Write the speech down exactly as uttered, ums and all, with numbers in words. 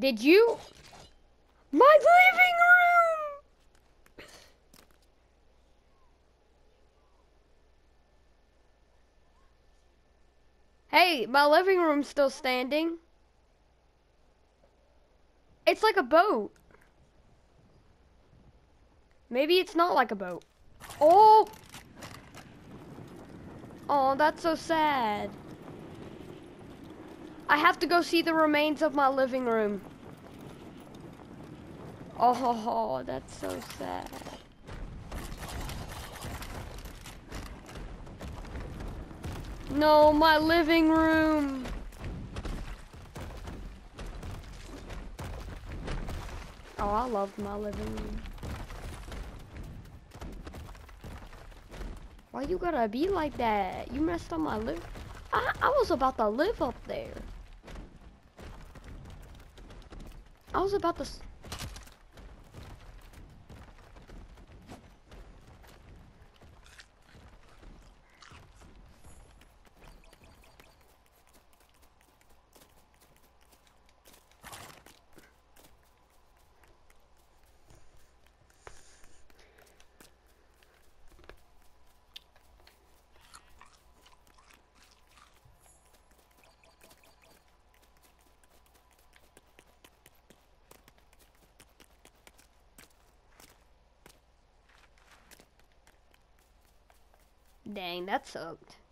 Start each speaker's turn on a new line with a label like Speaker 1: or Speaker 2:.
Speaker 1: Did you? My living room! Hey, my living room's still standing. It's like a boat. Maybe it's not like a boat. Oh! Oh, that's so sad. I have to go see the remains of my living room. Oh, that's so sad. No, my living room. Oh, I love my living room. Why you gotta be like that? You messed up my live. I, I was about to live up there. I was about to. Dang, that sucked.